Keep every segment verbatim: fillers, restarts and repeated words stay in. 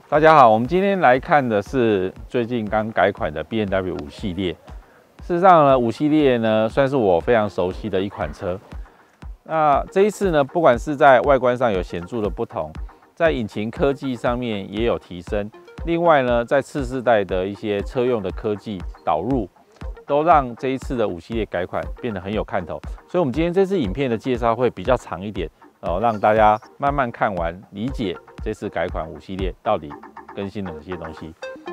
大家好，我们今天来看的是最近刚改款的 B M W 五系列。事实上呢，五系列呢算是我非常熟悉的一款车。那这一次呢，不管是在外观上有显著的不同，在引擎科技上面也有提升。另外呢，在次世代的一些车用的科技导入，都让这一次的五系列改款变得很有看头。所以，我们今天这次影片的介绍会比较长一点。 哦，让大家慢慢看完，理解这次改款五系列到底更新了哪些东西。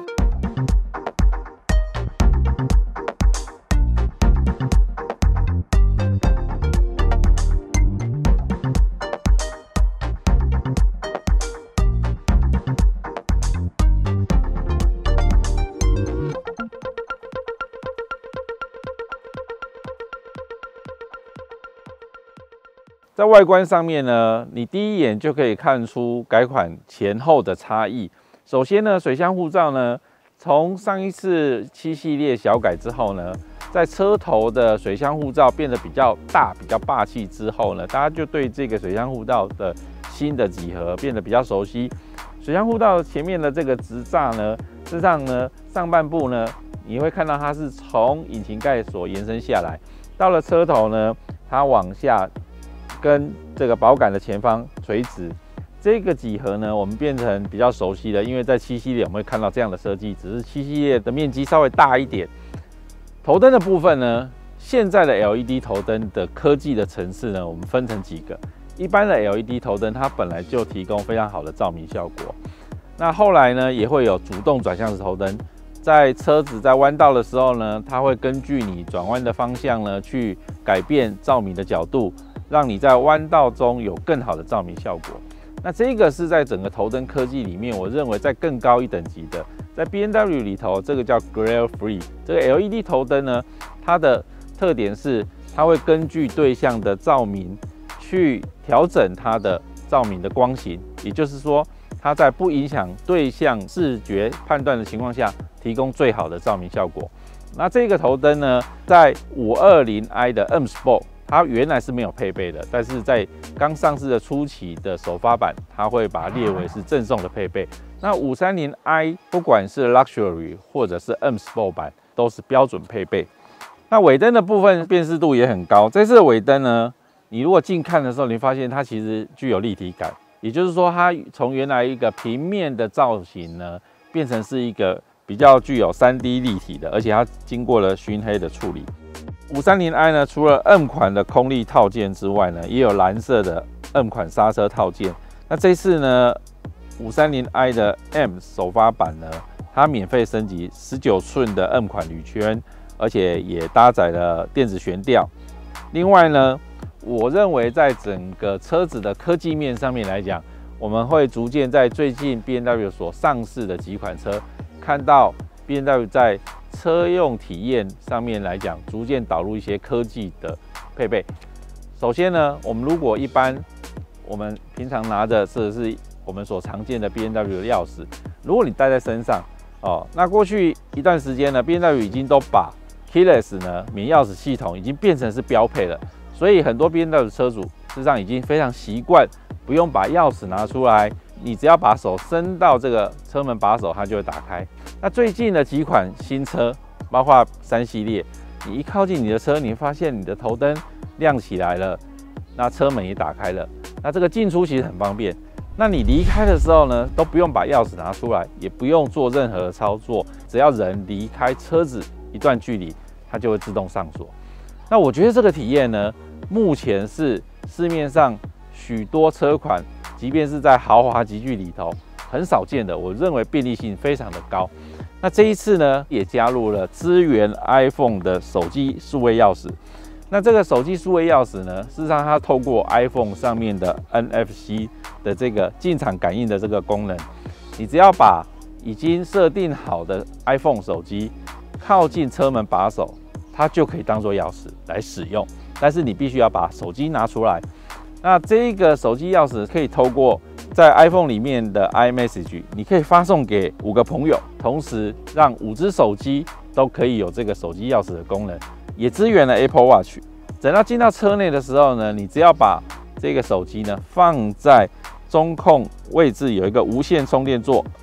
在外观上面呢，你第一眼就可以看出改款前后的差异。首先呢，水箱护罩呢，从上一次七系列小改之后呢，在车头的水箱护罩变得比较大、比较霸气之后呢，大家就对这个水箱护罩的新的几何变得比较熟悉。水箱护罩前面的这个直栅呢，事实上呢，上半部呢，你会看到它是从引擎盖所延伸下来，到了车头呢，它往下。 跟这个保杆的前方垂直，这个几何呢，我们变成比较熟悉的，因为在七系列我们会看到这样的设计，只是七系列的面积稍微大一点。头灯的部分呢，现在的 L E D 头灯的科技的层次呢，我们分成几个。一般的 L E D 头灯它本来就提供非常好的照明效果，那后来呢也会有主动转向式头灯，在车子在弯道的时候呢，它会根据你转弯的方向呢，去改变照明的角度。 让你在弯道中有更好的照明效果。那这个是在整个头灯科技里面，我认为在更高一等级的，在 B M W 里头，这个叫 Glare Free。这个 L E D 头灯呢，它的特点是它会根据对象的照明去调整它的照明的光型，也就是说，它在不影响对象视觉判断的情况下，提供最好的照明效果。那这个头灯呢，在五二零 i 的 M Sport。 它原来是没有配备的，但是在刚上市的初期的首发版，它会把它列为是赠送的配备。那五三零 i 不管是 Luxury 或者是 M Sport 版，都是标准配备。那尾灯的部分辨识度也很高。这次的尾灯呢，你如果近看的时候，你发现它其实具有立体感，也就是说，它从原来一个平面的造型呢，变成是一个比较具有 三 D 立体的，而且它经过了熏黑的处理。 五三零 i 呢，除了 M 款的空力套件之外呢，也有蓝色的 M 款刹车套件。那这次呢， 五三零 i 的 M 首发版呢，它免费升级十九寸的 M 款铝圈，而且也搭载了电子悬吊。另外呢，我认为在整个车子的科技面上面来讲，我们会逐渐在最近 B M W 所上市的几款车，看到 B M W 在 车用体验上面来讲，逐渐导入一些科技的配备。首先呢，我们如果一般我们平常拿着这是我们所常见的 B M W 的钥匙，如果你带在身上哦，那过去一段时间呢 ，B M W 已经都把 Keyless 呢免钥匙系统已经变成是标配了，所以很多 B M W 的车主事实上已经非常习惯不用把钥匙拿出来。 你只要把手伸到这个车门把手，它就会打开。那最近的几款新车，包括三系列，你一靠近你的车，你会发现你的头灯亮起来了，那车门也打开了。那这个进出其实很方便。那你离开的时候呢，都不用把钥匙拿出来，也不用做任何的操作，只要人离开车子一段距离，它就会自动上锁。那我觉得这个体验呢，目前是市面上许多车款。 即便是在豪华级距里头，很少见的，我认为便利性非常的高。那这一次呢，也加入了支援 iPhone 的手机数位钥匙。那这个手机数位钥匙呢，事实上它透过 iPhone 上面的 N F C 的这个进场感应的这个功能，你只要把已经设定好的 iPhone 手机靠近车门把手，它就可以当做钥匙来使用。但是你必须要把手机拿出来。 那这个手机钥匙可以透过在 iPhone 里面的 iMessage， 你可以发送给五个朋友，同时让五只手机都可以有这个手机钥匙的功能，也支援了 Apple Watch。等到进到车内的时候呢，你只要把这个手机呢放在中控位置有一个无线充电座，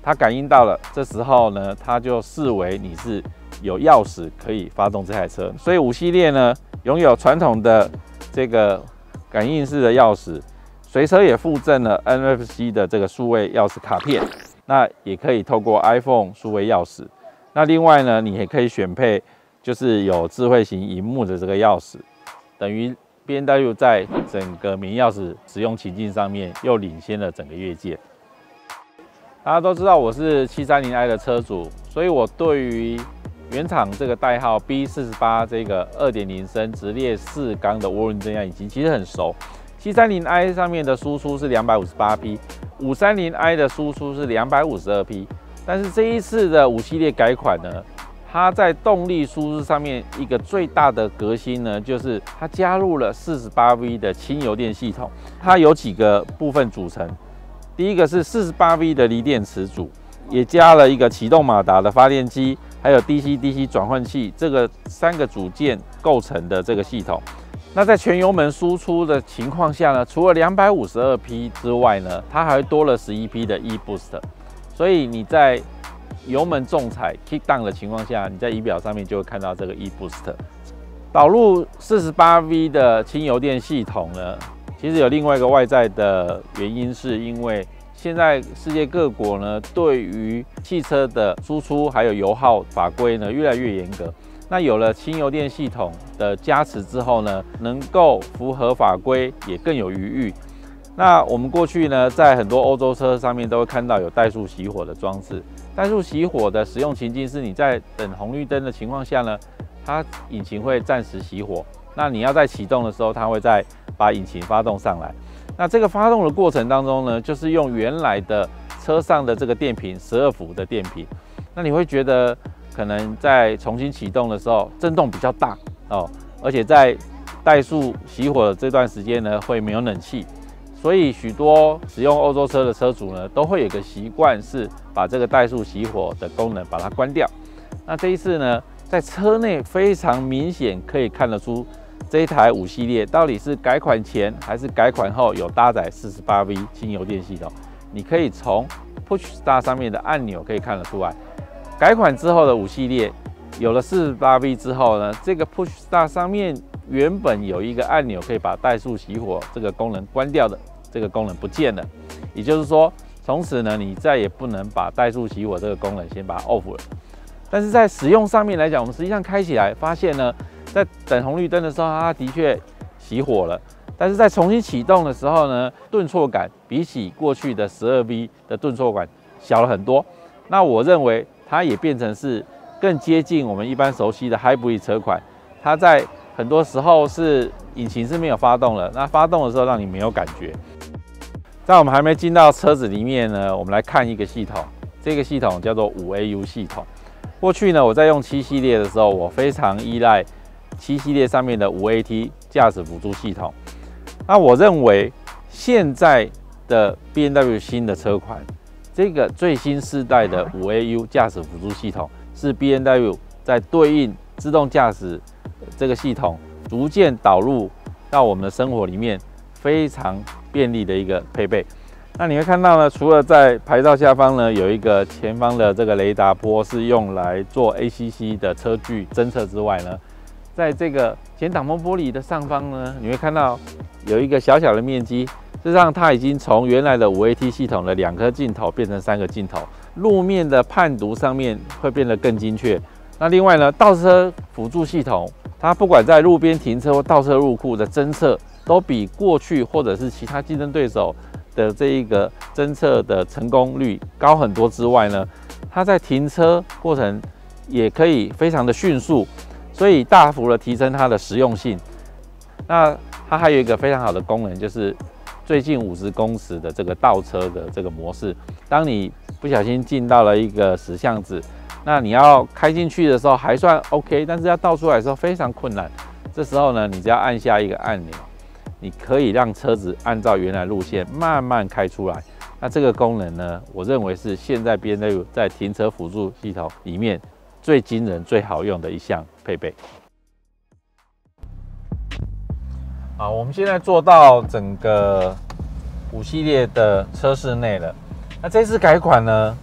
它感应到了，这时候呢，它就视为你是有钥匙可以发动这台车。所以五系列呢，拥有传统的这个感应式的钥匙，随车也附赠了 N F C 的这个数位钥匙卡片，那也可以透过 iPhone 数位钥匙。那另外呢，你也可以选配就是有智慧型萤幕的这个钥匙，等于 B M W 在整个免钥匙使用情境上面又领先了整个业界。大家都知道我是七三零 i 的车主，所以我对于原厂这个代号 B 四十八这个 二点零 升直列四缸的涡轮增压引擎其实很熟。七三零 i 上面的输出是两百五十八匹， 五三零 i 的输出是两百五十二匹，但是这一次的五系列改款呢，它在动力输出上面一个最大的革新呢，就是它加入了 四十八 V 的轻油电系统。它有几个部分组成，第一个是 四十八 V 的锂电池组，也加了一个启动马达的发电机，还有 D C D C 转换器，这个三个组件构成的这个系统。那在全油门输出的情况下呢，除了两百五十二匹之外呢，它还多了十一匹的 e-boost， 所以你在油门重踩 kick down 的情况下，你在仪表上面就会看到这个 e-boost。导入 四十八 V 的轻油电系统呢，其实有另外一个外在的原因，是因为现在世界各国呢，对于汽车的输出还有油耗法规呢越来越严格。那有了轻油电系统的加持之后呢，能够符合法规，也更有余裕。那我们过去呢，在很多欧洲车上面都会看到有怠速熄火的装置。怠速熄火的使用情境是你在等红绿灯的情况下呢，它引擎会暂时熄火。那你要在启动的时候，它会再把引擎发动上来。那这个发动的过程当中呢，就是用原来的车上的这个电瓶十二伏的电瓶。那你会觉得可能在重新启动的时候，震动比较大哦，而且在怠速熄火的这段时间呢，会没有冷气。所以许多使用欧洲车的车主呢，都会有一个习惯，是把这个怠速熄火的功能把它关掉。那这一次呢，在车内非常明显可以看得出，这一台五系列到底是改款前还是改款后有搭载 四十八 V 轻油电系统。你可以从 Push Start 上面的按钮可以看得出来，改款之后的五系列有了 四十八 V 之后呢，这个 Push Start 上面原本有一个按钮可以把怠速熄火这个功能关掉的。这个功能不见了，也就是说，从此呢，你再也不能把怠速熄火这个功能先把它 off 了。但是在使用上面来讲，我们实际上开起来发现呢，在等红绿灯的时候，它的确熄火了，但是在重新启动的时候呢，顿挫感比起过去的 十二 V 的顿挫感小了很多。那我认为它也变成是更接近我们一般熟悉的 Hybrid 车款，它在很多时候是引擎是没有发动了，那发动的时候让你没有感觉。在我们还没进到车子里面呢，我们来看一个系统，这个系统叫做 五 A U 系统。过去呢，我在用七系列的时候，我非常依赖七系列上面的 五 A T 驾驶辅助系统。那我认为现在的 B M W 新的车款，这个最新世代的 五 A U 驾驶辅助系统是 B M W 在对应自动驾驶这个系统逐渐导入到我们的生活里面非常便利的一个配备。那你会看到呢，除了在牌照下方呢有一个前方的这个雷达波是用来做 A C C 的车距侦测之外呢，在这个前挡风玻璃的上方呢，你会看到有一个小小的面积，事实上它已经从原来的 五 A T 系统的两颗镜头变成三个镜头，路面的判读上面会变得更精确。那另外呢，倒车辅助系统，它不管在路边停车或倒车入库的侦测，都比过去或者是其他竞争对手的这一个侦测的成功率高很多之外呢，它在停车过程也可以非常的迅速，所以大幅的提升它的实用性。那它还有一个非常好的功能，就是最近五十公尺的这个倒车的这个模式。当你不小心进到了一个死巷子，那你要开进去的时候还算 OK， 但是要倒出来的时候非常困难。这时候呢，你只要按下一个按钮，你可以让车子按照原来路线慢慢开出来。那这个功能呢，我认为是现在 B M W 在停车辅助系统里面最惊人、最好用的一项配备。好，我们现在做到整个五系列的车室内了。那这次改款呢，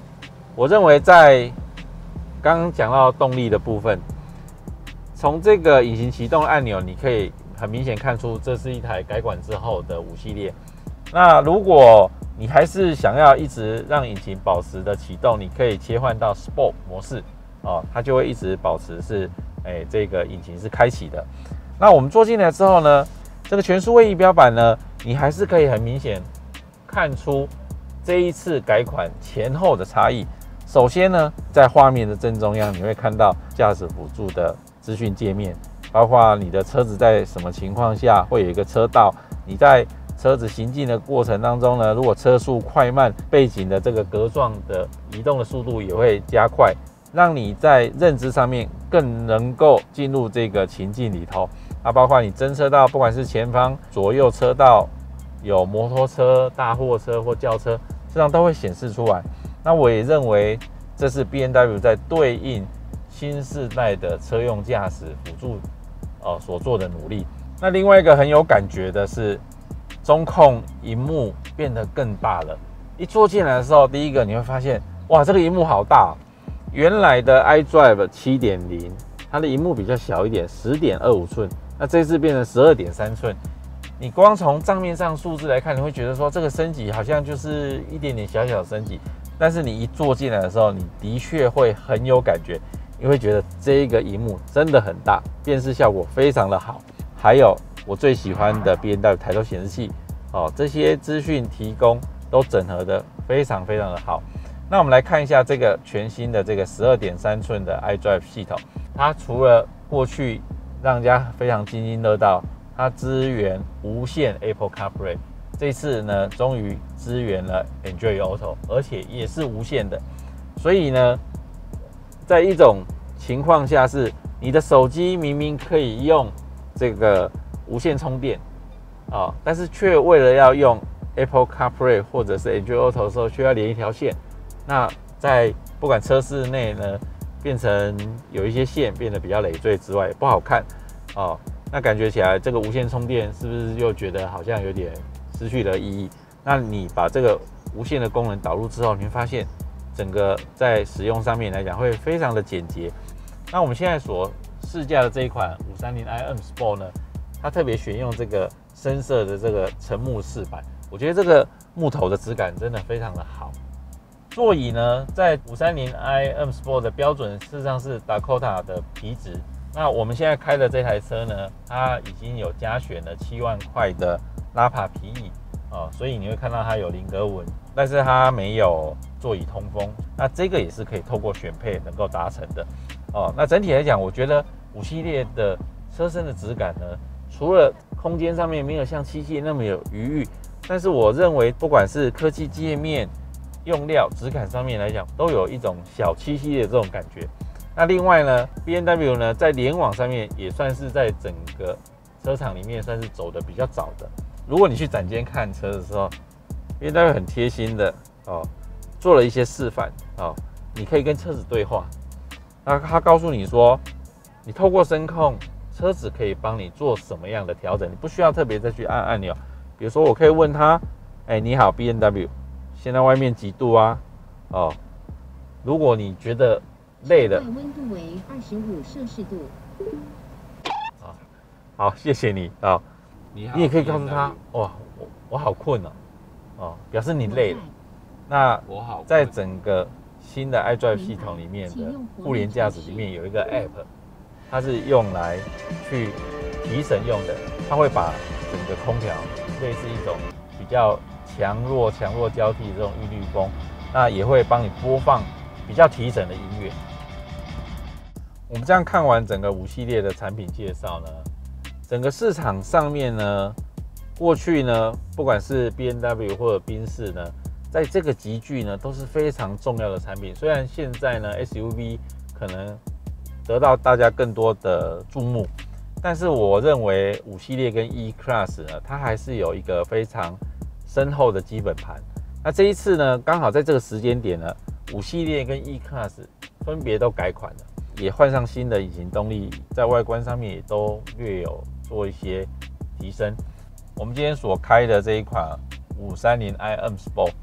我认为在刚刚讲到动力的部分，从这个引擎启动按钮，你可以很明显看出这是一台改管之后的五系列。那如果你还是想要一直让引擎保持的启动，你可以切换到 Sport 模式哦，它就会一直保持是哎这个引擎是开启的。那我们坐进来之后呢，这个全数位仪表板呢，你还是可以很明显看出这一次改款前后的差异。首先呢，在画面的正中央，你会看到驾驶辅助的资讯界面，包括你的车子在什么情况下会有一个车道，你在车子行进的过程当中呢，如果车速快慢，背景的这个格状的移动的速度也会加快，让你在认知上面更能够进入这个情境里头。啊，包括你侦测到，不管是前方、左右车道有摩托车、大货车或轿车，实际上都会显示出来。那我也认为这是 B M W 在对应新世代的车用驾驶辅助哦所做的努力。那另外一个很有感觉的是，中控萤幕变得更大了。一坐进来的时候，第一个你会发现，哇，这个萤幕好大哦。原来的 iDrive 七点零， 它的萤幕比较小一点， 十点二五寸，那这次变成 十二点三寸。你光从账面上数字来看，你会觉得说这个升级好像就是一点点小小的升级，但是你一坐进来的时候，你的确会很有感觉，你会觉得这个萤幕真的很大，辨识效果非常的好。还有我最喜欢的 B M W 抬头显示器，哦，这些资讯提供都整合的非常非常的好。那我们来看一下这个全新的这个 十二点三寸的 iDrive 系统，它除了过去让人家非常津津乐道，它支援无线 Apple CarPlay， 这次呢终于支援了 Android Auto， 而且也是无线的。所以呢，在一种情况下是你的手机明明可以用这个无线充电啊、哦，但是却为了要用 Apple CarPlay 或者是 Android Auto 的时候，却要连一条线。那在不管车室内呢，变成有一些线变得比较累赘之外，不好看哦。那感觉起来，这个无线充电是不是又觉得好像有点失去了意义？那你把这个无线的功能导入之后，你会发现整个在使用上面来讲会非常的简洁。那我们现在所试驾的这一款五三零 i M Sport 呢，它特别选用这个深色的这个沉木饰板，我觉得这个木头的质感真的非常的好。座椅呢，在五三零 i M Sport 的标准事实上是 Dakota 的皮质。那我们现在开的这台车呢，它已经有加选了七万块的拉帕皮椅啊、哦，所以你会看到它有菱格纹，但是它没有座椅通风。那这个也是可以透过选配能够达成的哦。那整体来讲，我觉得五系列的车身的质感呢，除了空间上面没有像七系列那么有余裕，但是我认为不管是科技界面、用料、质感上面来讲，都有一种小七系列的这种感觉。那另外呢 ，B M W 呢在联网上面也算是在整个车厂里面算是走的比较早的。如果你去展间看车的时候 ，B M W 很贴心的哦，做了一些示范哦，你可以跟车子对话。那他告诉你说，你透过声控，车子可以帮你做什么样的调整，你不需要特别再去按按钮。比如说，我可以问他，哎，你好 B M W， 现在外面几度啊？哦，如果你觉得累了， 温度为二十五摄氏度。 啊，好，谢谢你啊、哦。你好，你也可以告诉他，哇，我我好困哦，哦，表示你累了。那我好，在整个新的 iDrive 系统里面的互联驾驶里面有一个 App， 它是用来去提神用的，它会把整个空调类似一种比较强弱强弱交替的这种韵律风，那也会帮你播放比较提神的音乐。我们这样看完整个五系列的产品介绍呢，整个市场上面呢，过去呢，不管是 B M W 或者宾士呢，在这个级距呢都是非常重要的产品。虽然现在呢 S U V 可能得到大家更多的注目，但是我认为五系列跟 E Class 呢，它还是有一个非常深厚的基本盘。那这一次呢，刚好在这个时间点呢，五系列跟 E Class 分别都改款了，也换上新的引擎动力，在外观上面也都略有做一些提升。我们今天所开的这一款五三零 i M Sport，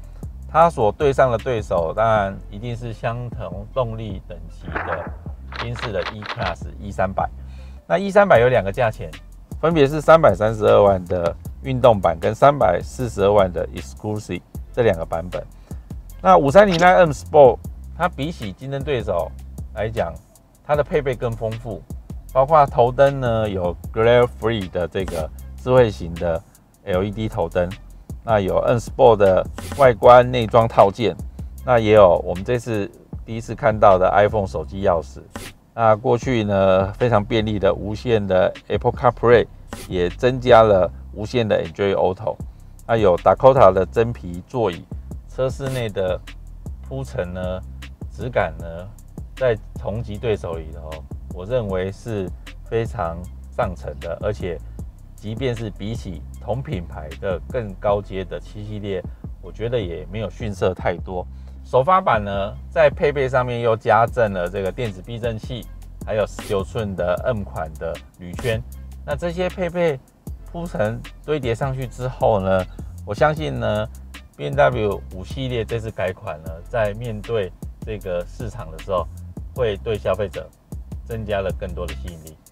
它所对上的对手当然一定是相同动力等级的宾士的 E-Class E 三百。那 E 三百有两个价钱，分别是三百三十二万的运动版跟三百四十二万的 Exclusive 这两个版本。那五三零 M Sport 它比起竞争对手来讲，它的配备更丰富，包括头灯呢有 Glare Free 的这个智慧型的 L E D 头灯。那有 M Sport 的外观内装套件，那也有我们这次第一次看到的 iPhone 手机钥匙。那过去呢非常便利的无线的 Apple CarPlay 也增加了无线的 Android Auto。那有 Dakota 的真皮座椅，车室内的铺陈呢质感呢，在同级对手里头，我认为是非常上乘的，而且即便是比起同品牌的更高阶的七系列，我觉得也没有逊色太多。首发版呢，在配备上面又加赠了这个电子避震器，还有十九寸的 M 款的铝圈。那这些配备铺陈堆叠上去之后呢，我相信呢 B M W 五系列这次改款呢，在面对这个市场的时候，会对消费者增加了更多的吸引力。